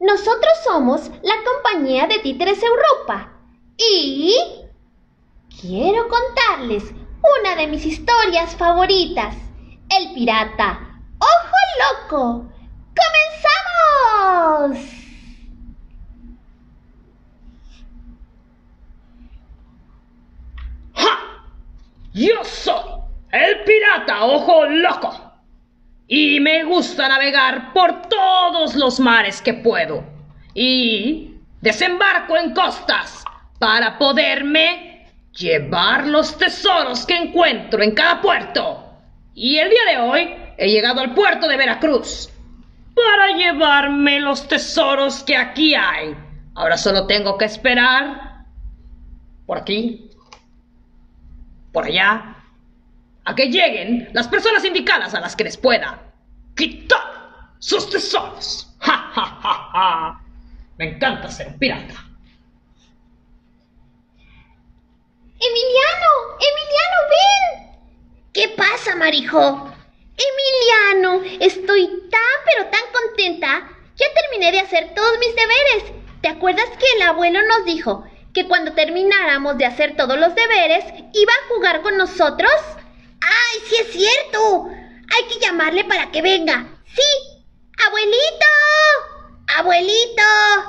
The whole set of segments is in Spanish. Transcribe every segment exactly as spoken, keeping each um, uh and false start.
nosotros somos la compañía de títeres Europa y quiero contarles una de mis historias favoritas, El pirata Ojo Loco. ¡Comenzamos! ¡Ja! Yo soy el pirata Ojo Loco y me gusta navegar por todos los mares que puedo y desembarco en costas para poderme llevar los tesoros que encuentro en cada puerto. Y el día de hoy he llegado al puerto de Veracruz para llevarme los tesoros que aquí hay. Ahora solo tengo que esperar por aquí, por allá, a que lleguen las personas indicadas a las que les pueda quitar sus tesoros. ¡Ja, ja, ja, ja! Me encanta ser un pirata. ¡Emiliano! ¡Emiliano, ven! ¿Qué pasa, Marijo? Emiliano, estoy tan pero tan contenta. Ya terminé de hacer todos mis deberes. ¿Te acuerdas que el abuelo nos dijo que cuando termináramos de hacer todos los deberes iba a jugar con nosotros? ¡Ay, sí es cierto! Hay que llamarle para que venga. ¡Sí! ¡Abuelito! ¡Abuelito!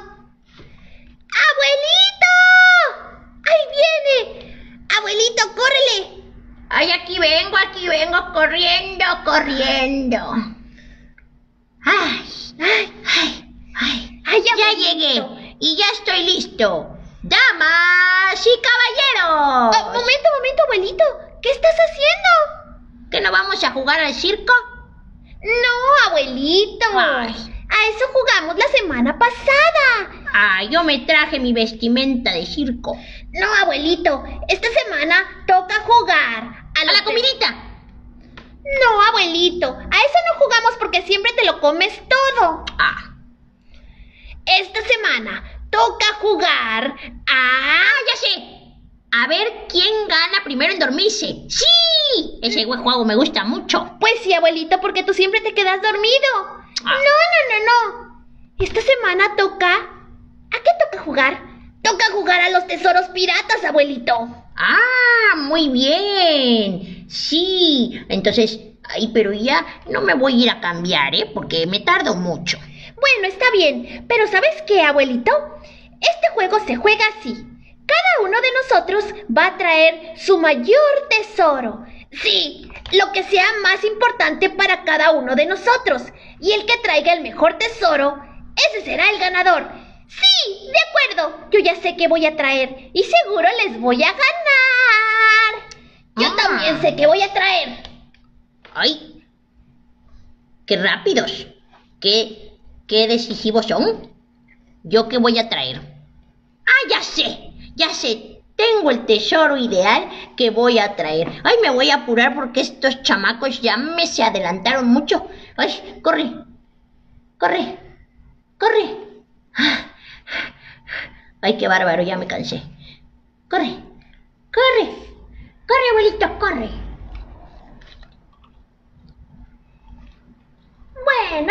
¡Abuelito! ¡Ahí viene! ¡Abuelito, córrele! ¡Ay, aquí vengo, aquí vengo, corriendo, corriendo! ¡Ay, ay, ay, ay! Ay, ya llegué y ya estoy listo. ¡Damas y caballeros! Oh, momento, momento, abuelito. ¿Qué estás haciendo? ¿Que no vamos a jugar al circo? No, abuelito. Ay. A eso jugamos la semana pasada. Ah, yo me traje mi vestimenta de circo. No, abuelito. Esta semana toca jugar. ¿A, ¿A la comidita? No, abuelito. A eso no jugamos porque siempre te lo comes todo. Ah. Esta semana toca jugar a... ¡Ah, ya sé! A ver quién gana primero en dormirse. ¡Sí! Ese juego me gusta mucho. Pues sí, abuelito, porque tú siempre te quedas dormido. Ah. No, no, no, no. Esta semana toca... ¿A qué toca jugar? Toca jugar a los tesoros piratas, abuelito. ¡Ah, muy bien! Sí, entonces... Ay, pero ya no me voy a ir a cambiar, ¿eh? Porque me tardo mucho. Bueno, está bien, pero ¿sabes qué, abuelito? Este juego se juega así. Cada uno de nosotros va a traer su mayor tesoro. Sí, lo que sea más importante para cada uno de nosotros. Y el que traiga el mejor tesoro, ese será el ganador. Sí, de acuerdo. Yo ya sé qué voy a traer y seguro les voy a ganar. Yo Ah. también sé qué voy a traer. ¡Ay! ¡Qué rápidos! ¡Qué, qué decisivos son! ¿Yo qué voy a traer? ¡Ah, ya sé! ¡Ya sé! Tengo el tesoro ideal que voy a traer. ¡Ay, me voy a apurar porque estos chamacos ya me se adelantaron mucho! ¡Ay, corre! ¡Corre! ¡Corre! ¡Ay, qué bárbaro! Ya me cansé. ¡Corre! ¡Corre! ¡Corre, abuelito, corre! Bueno,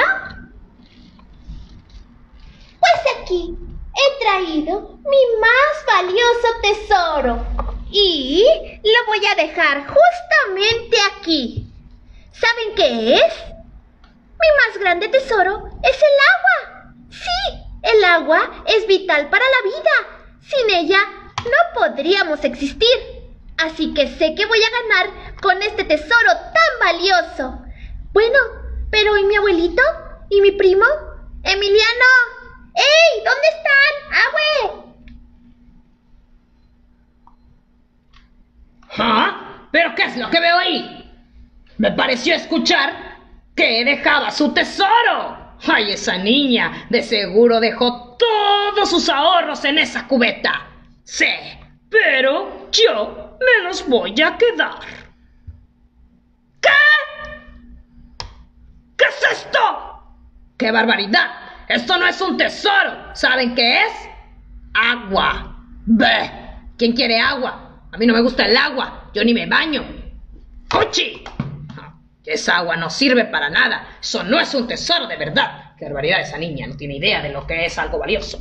pues aquí he traído mi más valioso tesoro y lo voy a dejar justamente aquí. ¿Saben qué es? Mi más grande tesoro es el agua. Sí, el agua es vital para la vida. Sin ella no podríamos existir. Así que sé que voy a ganar con este tesoro tan valioso. Bueno, pero ¿y mi abuelito? ¿Y mi primo? ¡Emiliano! ¡Ey! ¿Dónde están? ¡Abue! ¿Ah? ¿Pero qué es lo que veo ahí? Me pareció escuchar que dejaba su tesoro. ¡Ay, esa niña! De seguro dejó todos sus ahorros en esa cubeta. Sí, pero yo me los voy a quedar. ¿Qué? ¿Qué es esto? ¡Qué barbaridad! Esto no es un tesoro. ¿Saben qué es? Agua. ¡Bé! ¿Quién quiere agua? A mí no me gusta el agua. Yo ni me baño. ¡Cochi! Esa agua no sirve para nada. Eso no es un tesoro de verdad. Qué barbaridad, esa niña no tiene idea de lo que es algo valioso.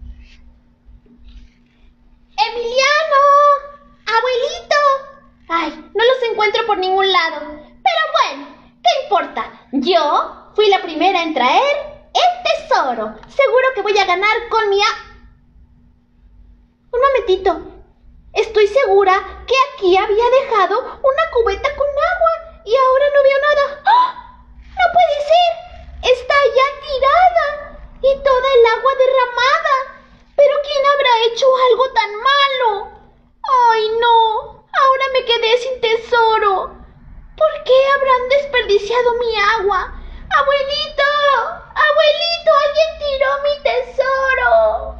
¡Emiliano! ¡Abuelito! Ay, no los encuentro por ningún lado. Pero bueno, ¿qué importa? Yo fui la primera en traer el tesoro. Seguro que voy a ganar con mi... A... Un momentito. Estoy segura que aquí había dejado una cubeta con agua y ahora no veo nada. ¡Oh! ¡No puede ser! Está ya tirada y toda el agua derramada. ¿Pero quién habrá hecho algo tan malo? ¡Ay, no! Ahora me quedé sin tesoro. ¿Por qué habrán desperdiciado mi agua? ¡Abuelito! ¡Abuelito! ¡Alguien tiró mi tesoro!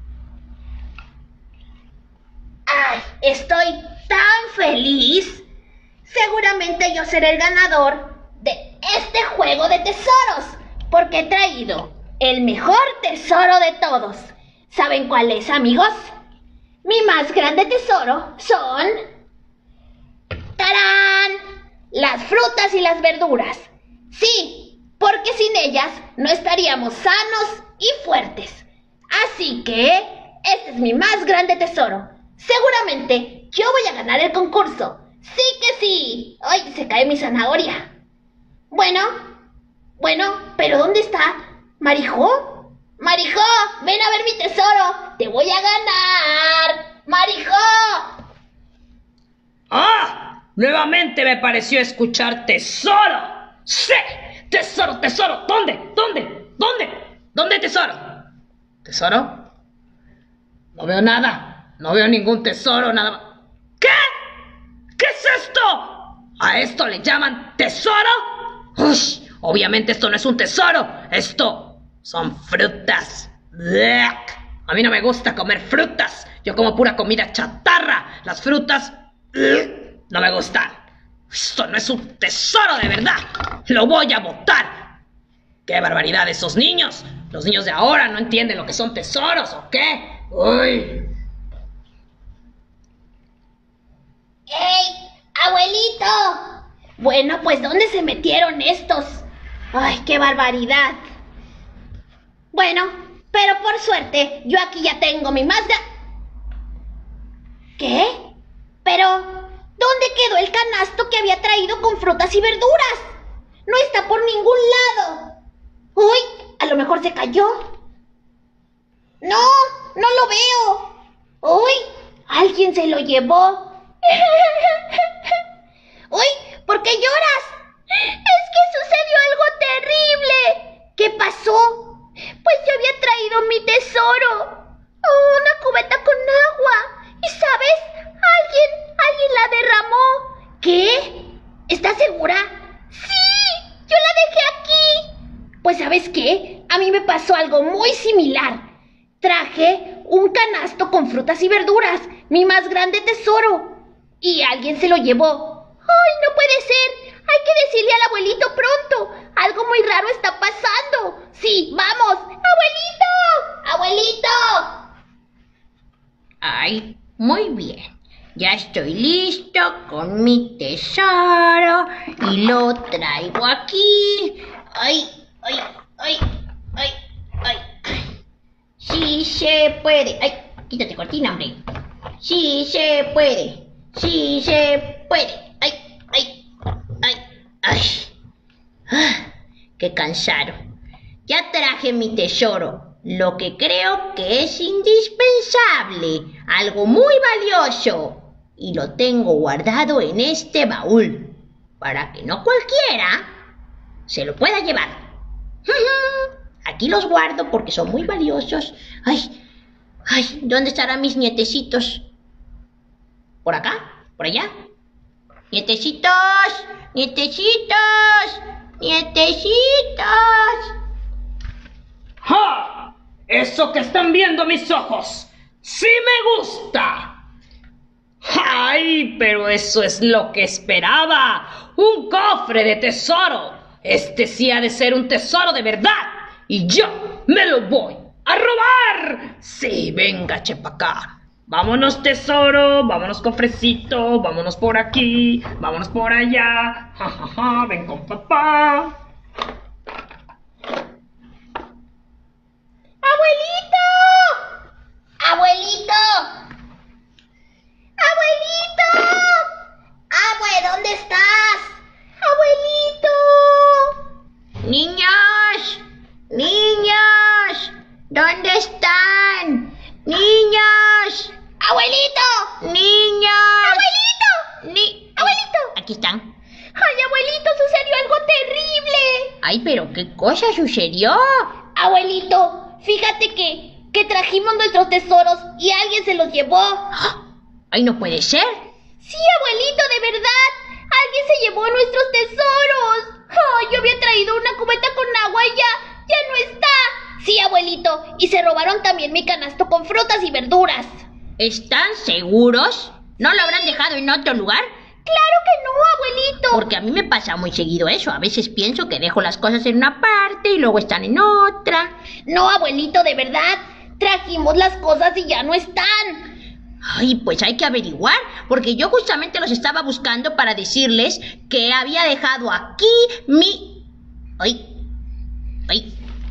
¡Ay! Estoy tan feliz. Seguramente yo seré el ganador de este juego de tesoros, porque he traído el mejor tesoro de todos. ¿Saben cuál es, amigos? Mi más grande tesoro son... ¡tarán! Las frutas y las verduras. Sí, porque sin ellas no estaríamos sanos y fuertes. Así que este es mi más grande tesoro. Seguramente yo voy a ganar el concurso. ¡Sí que sí! ¡Ay, se cae mi zanahoria! Bueno, bueno, ¿pero dónde está? ¿Marijó? ¡Marijó! ¡Ven a ver mi tesoro! ¡Te voy a ganar! ¡Marijó! ¡Ah! Nuevamente me pareció escuchar tesoro. ¡Sí! ¡Tesoro, tesoro! ¿Dónde? ¿Dónde? ¿Dónde? ¿Dónde tesoro? ¿Tesoro? No veo nada. No veo ningún tesoro, nada más. ¿Qué? ¿Qué es esto? ¿A esto le llaman tesoro? ¡Ush! Obviamente esto no es un tesoro. Esto son frutas. ¡Blech! A mí no me gusta comer frutas. Yo como pura comida chatarra. Las frutas ¡blech! No me gustan. Esto no es un tesoro de verdad. Lo voy a botar. ¡Qué barbaridad esos niños! Los niños de ahora no entienden lo que son tesoros, ¿o qué? ¡Uy! ¡Ey! ¡Abuelito! Bueno, pues ¿dónde se metieron estos? ¡Ay, qué barbaridad! Bueno, pero por suerte, yo aquí ya tengo mi más gra... ¿Qué? Pero, ¿dónde quedó el canasto que había traído con frutas y verduras? No está por ningún lado. ¡Uy! A lo mejor se cayó. ¡No! ¡No lo veo! ¡Uy! Alguien se lo llevó. ¡Uy! ¿Por qué lloras? Es que sucedió algo terrible. ¿Qué pasó? Pues yo había traído mi tesoro. Oh, una cubeta con agua. ¿Y sabes? Alguien, alguien la derramó. ¿Qué? ¿Estás segura? ¡Sí! ¡Yo la dejé aquí! Pues ¿sabes qué? A mí me pasó algo muy similar. Traje un canasto con frutas y verduras, mi más grande tesoro. Y alguien se lo llevó. ¡Ay, no puede ser! Hay que decirle al abuelito pronto. Algo muy raro está pasando. Sí, vamos. ¡Abuelito! ¡Abuelito! Ay, muy bien. Ya estoy listo con mi tesoro y lo traigo aquí. Ay, ay, ay, ay, ay. Sí se puede. Ay, quítate cortina, hombre. Sí se puede. Sí se puede. Ay, ay, ay, ay. Ah, qué cansado. Ya traje mi tesoro, lo que creo que es indispensable, algo muy valioso. Y lo tengo guardado en este baúl, para que no cualquiera se lo pueda llevar. Aquí los guardo porque son muy valiosos. Ay, ay, ¿dónde estarán mis nietecitos? ¿Por acá? ¿Por allá? ¡Nietecitos! ¡Nietecitos! ¡Nietecitos! ¡Ja! Eso que están viendo mis ojos, ¡sí me gusta! ¡Ay! Pero eso es lo que esperaba. ¡Un cofre de tesoro! Este sí ha de ser un tesoro de verdad. Y yo me lo voy a robar. Sí, venga, chepa acá. Vámonos, tesoro, vámonos, cofrecito, vámonos por aquí, vámonos por allá. Ja, ja, ja, ven con papá. ¿qué cosa sucedió? Abuelito, fíjate que, que trajimos nuestros tesoros y alguien se los llevó. ¡Ay, no puede ser! Sí, abuelito, de verdad. Alguien se llevó nuestros tesoros. Oh, yo había traído una cubeta con agua y ya, ya no está. Sí, abuelito, y se robaron también mi canasto con frutas y verduras. ¿Están seguros? ¿No lo habrán dejado en otro lugar? ¡Claro que no, abuelito! Porque a mí me pasa muy seguido eso. A veces pienso que dejo las cosas en una parte y luego están en otra. No, abuelito, de verdad. Trajimos las cosas y ya no están. Ay, pues hay que averiguar, porque yo justamente los estaba buscando para decirles que había dejado aquí mi... Ay, ay.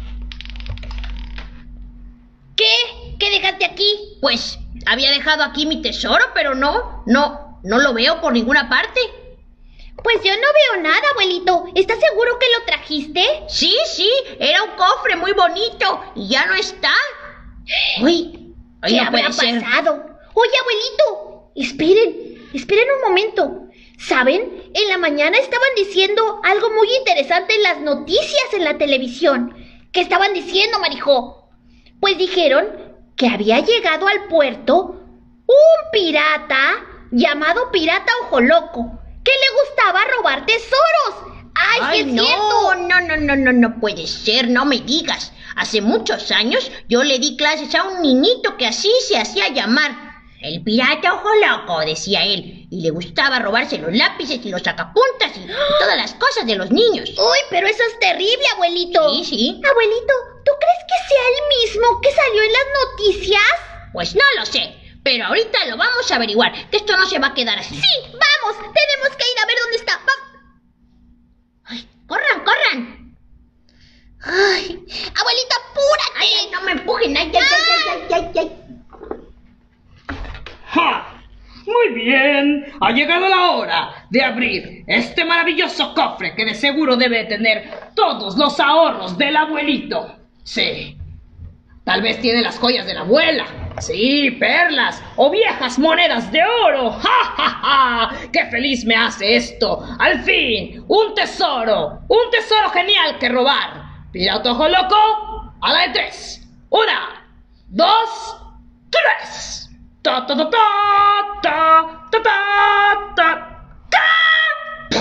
¿Qué? ¿Qué dejaste aquí? Pues había dejado aquí mi tesoro, pero no, no, no lo veo por ninguna parte. Pues yo no veo nada, abuelito. ¿Estás seguro que lo trajiste? Sí, sí, era un cofre muy bonito y ya no está. Uy, ay, ¿Qué no habrá puede ser. pasado? Oye, abuelito, esperen, esperen un momento. ¿Saben? En la mañana estaban diciendo algo muy interesante en las noticias en la televisión. ¿Qué estaban diciendo, Marijó? Pues dijeron que había llegado al puerto un pirata llamado Pirata Ojo Loco, que le gustaba robar tesoros. ¡Ay, Ay, sí es no, cierto! no, no, no, no, no puede ser, no me digas. Hace muchos años yo le di clases a un niñito que así se hacía llamar. El pirata ojo loco, decía él, y le gustaba robarse los lápices y los sacapuntas y, y todas las cosas de los niños. Uy, pero eso es terrible, abuelito. Sí, sí. Abuelito, ¿tú crees que sea el mismo que salió en las noticias? Pues no lo sé, pero ahorita lo vamos a averiguar, que esto no se va a quedar así. Sí, vamos, tenemos que ir a ver dónde está. Va- Ay, corran, corran. Ay, abuelito, apúrate. Ay, ay, no me empujen, ay, ay, ay, ay, ay, ay. ¡Ja! Muy bien, ha llegado la hora de abrir este maravilloso cofre que de seguro debe tener todos los ahorros del abuelito. Sí, tal vez tiene las joyas de la abuela. Sí, perlas o viejas monedas de oro. ¡Ja, ja, ja! ¡Qué feliz me hace esto! ¡Al fin! ¡Un tesoro! ¡Un tesoro genial que robar! Pirata Ojo Loco, a la de tres. Una, dos, tres. Ta ta ta ta ta ta ta ta ta.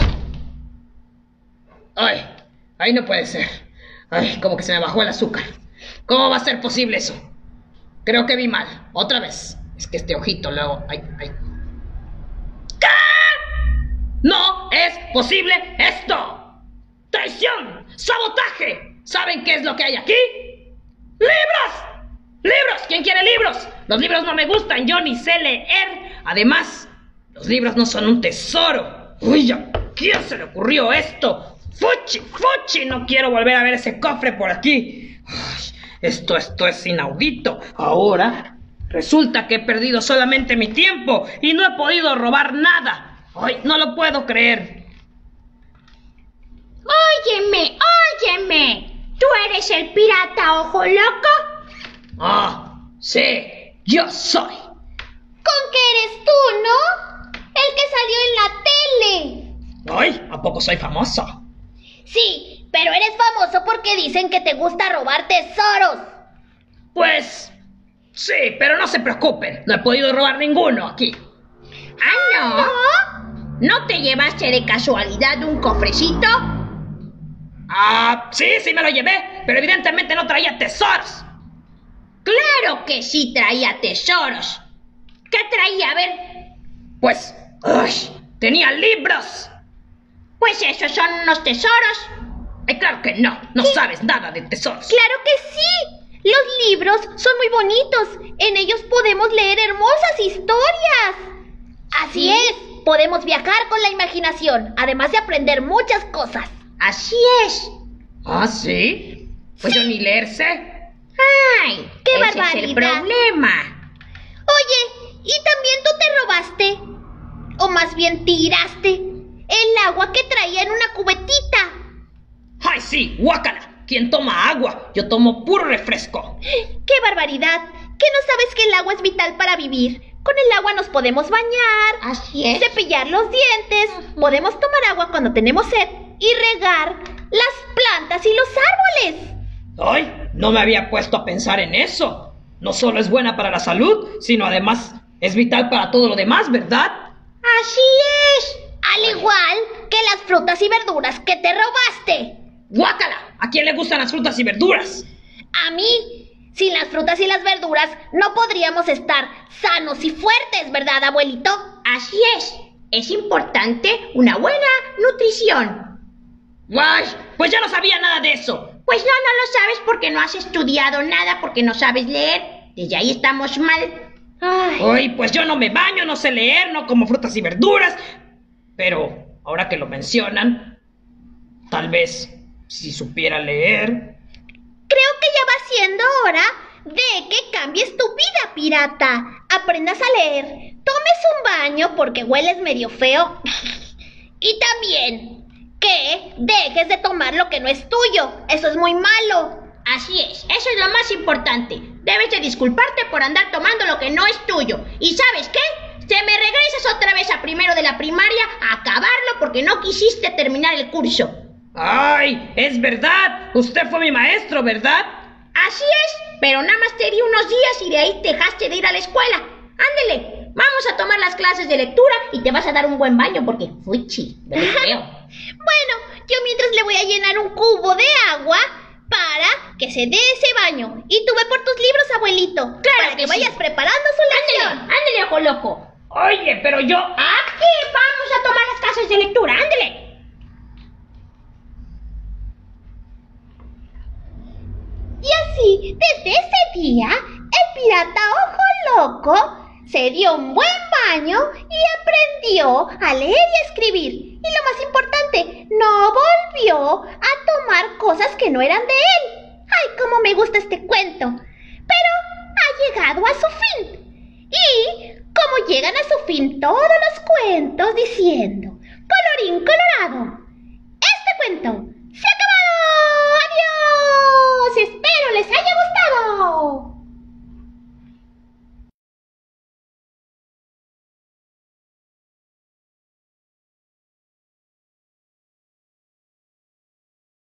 Ay, ay, no puede ser. Ay, como que se me bajó el azúcar. ¿Cómo va a ser posible eso? Creo que vi mal. Otra vez. Es que este ojito luego. Ay, ay. ¿Qué? No es posible esto. ¡Traición! ¡Sabotaje! ¿Saben qué es lo que hay aquí? ¡Libros! ¡Libros! ¿Quién quiere libros? Los libros no me gustan, yo ni sé leer. Además, los libros no son un tesoro. Uy, ¿a quién se le ocurrió esto? ¡Fuchi! ¡Fuchi! No quiero volver a ver ese cofre por aquí. Ay, esto, esto es inaudito. Ahora, resulta que he perdido solamente mi tiempo y no he podido robar nada. Ay, no lo puedo creer. Óyeme, óyeme. ¿Tú eres el pirata Ojo Loco? Ah, sí, yo soy. ¿Con qué eres tú, no? El que salió en la tele. Ay, ¿a poco soy famoso? Sí, pero eres famoso porque dicen que te gusta robar tesoros. Pues, sí, pero no se preocupen, no he podido robar ninguno aquí. Ah, ¿no? ¿No te llevaste de casualidad un cofrecito? Ah, sí, sí me lo llevé, pero evidentemente no traía tesoros. Claro que sí traía tesoros. ¿Qué traía? A ver. Pues, uy, tenía libros. Pues esos son unos tesoros. Ay, claro que no, no sabes nada de tesoros. ¡Claro que sí! Los libros son muy bonitos. En ellos podemos leer hermosas historias. Así ¿Sí? es, podemos viajar con la imaginación, además de aprender muchas cosas. Así es. ¿Ah, sí? Pues yo ni leer sé. ¡Ay! ¡Qué ese es el barbaridad! problema. Oye, ¿y también tú te robaste? O más bien tiraste el agua que traía en una cubetita. ¡Ay, sí, guácala! ¿Quién toma agua? Yo tomo puro refresco. ¡Qué barbaridad! ¿Que no sabes que el agua es vital para vivir? Con el agua nos podemos bañar, Así es. cepillar los dientes, podemos tomar agua cuando tenemos sed y regar las plantas y los árboles. ¡Ay! No me había puesto a pensar en eso. No solo es buena para la salud, sino además es vital para todo lo demás, ¿verdad? Así es. Al igual que las frutas y verduras que te robaste. ¡Guácala! ¿A quién le gustan las frutas y verduras? A mí, sin las frutas y las verduras, no podríamos estar sanos y fuertes, ¿verdad, abuelito? Así es. Es importante una buena nutrición. ¡Guay! Pues ya no sabía nada de eso. Pues no, no lo sabes porque no has estudiado nada, porque no sabes leer. Desde ahí estamos mal. Ay. Ay, pues yo no me baño, no sé leer, no como frutas y verduras. Pero ahora que lo mencionan, tal vez si supiera leer. Creo que ya va siendo hora de que cambies tu vida, pirata. Aprendas a leer, tomes un baño porque hueles medio feo. Y también que dejes de tomar lo que no es tuyo. Eso es muy malo. Así es, eso es lo más importante. Debes de disculparte por andar tomando lo que no es tuyo. ¿Y sabes qué? Te me regresas otra vez a primero de la primaria a acabarlo porque no quisiste terminar el curso. ¡Ay! Es verdad. Usted fue mi maestro, ¿verdad? Así es, pero nada más te di unos días y de ahí dejaste de ir a la escuela. Ándele, vamos a tomar las clases de lectura y te vas a dar un buen baño porque fuchi, ¿verdad? Bueno, yo mientras le voy a llenar un cubo de agua para que se dé ese baño. Y tú ve por tus libros, abuelito. Claro para que que vayas sí. preparando su lección. Ándele, ándele, ojo loco. Oye, pero yo... Aquí vamos a tomar las clases de lectura, ándele. Y así, desde ese día, el pirata Ojo Loco se dio un buen baño y aprendió a leer y a escribir. Y lo más importante, no volvió a tomar cosas que no eran de él. ¡Ay, cómo me gusta este cuento! Pero ha llegado a su fin. Y como llegan a su fin todos los cuentos diciendo, colorín colorado,